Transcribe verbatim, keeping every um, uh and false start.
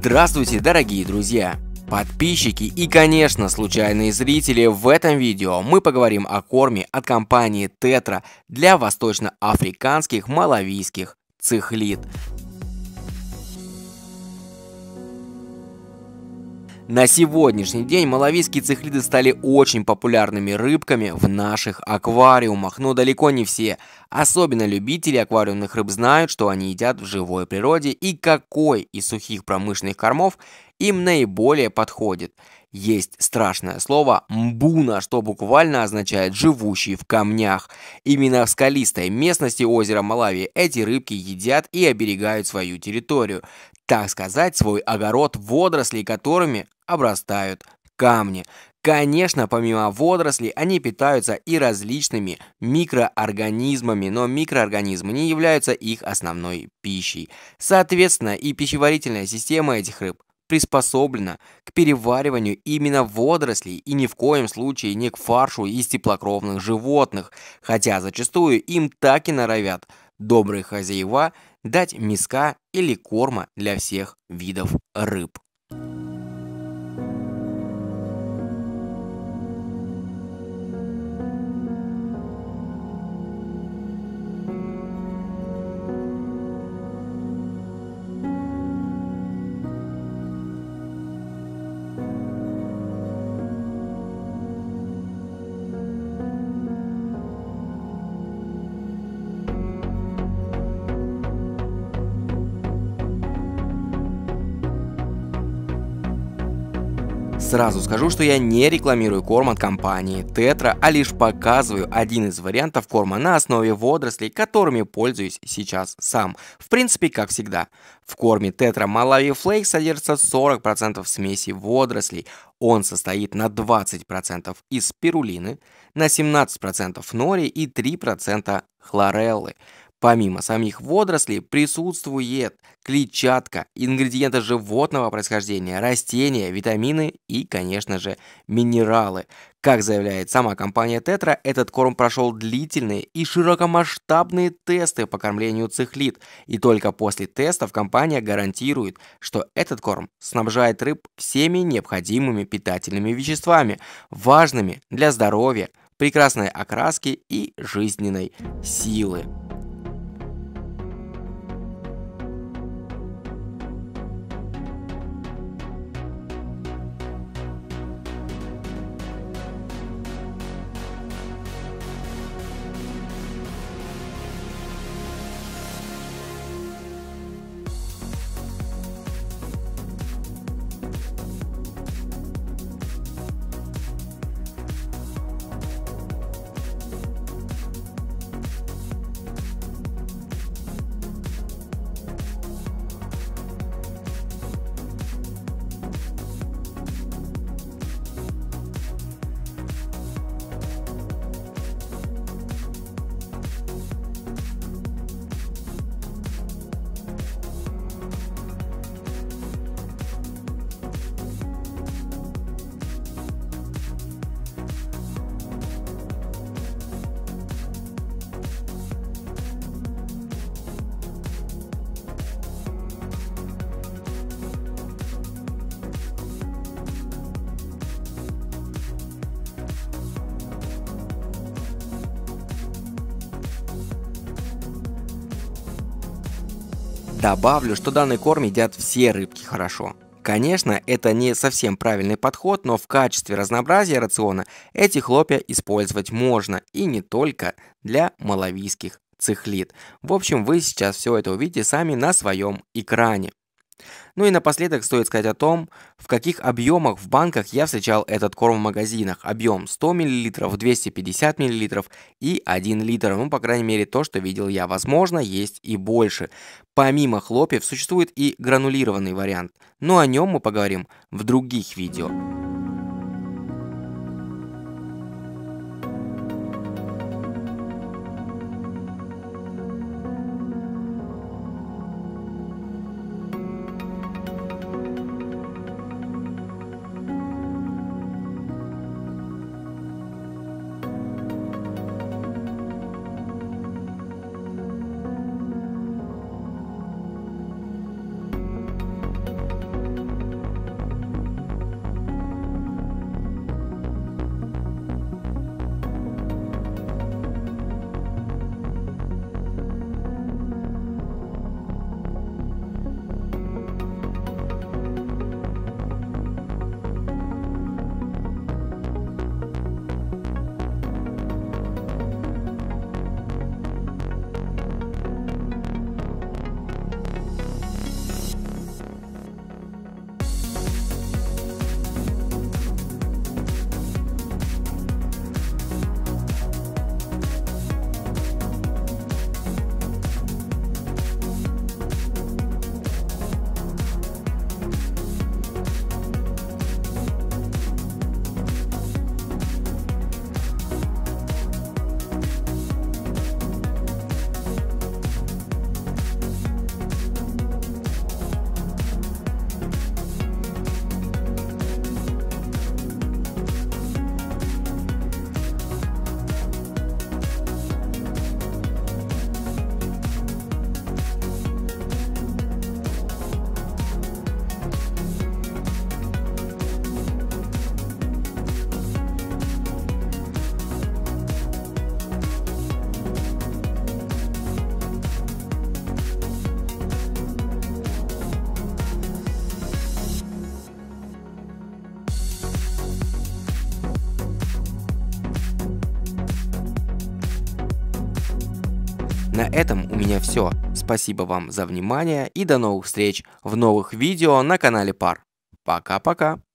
Здравствуйте, дорогие друзья, подписчики и, конечно, случайные зрители. В этом видео мы поговорим о корме от компании Tetra для восточноафриканских малавийских цихлид. На сегодняшний день малавийские цихлиды стали очень популярными рыбками в наших аквариумах, но далеко не все. Особенно любители аквариумных рыб знают, что они едят в живой природе и какой из сухих промышленных кормов им наиболее подходит. Есть страшное слово «мбуна», что буквально означает «живущий в камнях». Именно в скалистой местности озера Малави эти рыбки едят и оберегают свою территорию, так сказать, свой огород водорослей, которыми обрастают камни. Конечно, помимо водорослей, они питаются и различными микроорганизмами, но микроорганизмы не являются их основной пищей. Соответственно, и пищеварительная система этих рыб приспособлена к перевариванию именно водорослей и ни в коем случае не к фаршу из теплокровных животных, хотя зачастую им так и норовят добрые хозяева дать миска или корма для всех видов рыб. Сразу скажу, что я не рекламирую корм от компании Tetra, а лишь показываю один из вариантов корма на основе водорослей, которыми пользуюсь сейчас сам. В принципе, как всегда. В корме Tetra Malawi Flake содержится сорок процентов смеси водорослей. Он состоит на двадцать процентов из спирулины, на семнадцать процентов нори и три процента хлореллы. Помимо самих водорослей присутствует клетчатка, ингредиенты животного происхождения, растения, витамины и, конечно же, минералы. Как заявляет сама компания Tetra, этот корм прошел длительные и широкомасштабные тесты по кормлению цихлид, и только после тестов компания гарантирует, что этот корм снабжает рыб всеми необходимыми питательными веществами, важными для здоровья, прекрасной окраски и жизненной силы. Добавлю, что данный корм едят все рыбки хорошо. Конечно, это не совсем правильный подход, но в качестве разнообразия рациона эти хлопья использовать можно, и не только для малавийских цихлид. В общем, вы сейчас все это увидите сами на своем экране. Ну и напоследок стоит сказать о том, в каких объемах в банках я встречал этот корм в магазинах. Объем сто миллилитров, двести пятьдесят миллилитров и один литр. Ну, по крайней мере, то, что видел я. Возможно, есть и больше. Помимо хлопьев существует и гранулированный вариант. Но о нем мы поговорим в других видео. На этом у меня все. Спасибо вам за внимание и до новых встреч в новых видео на канале Пар. Пока-пока.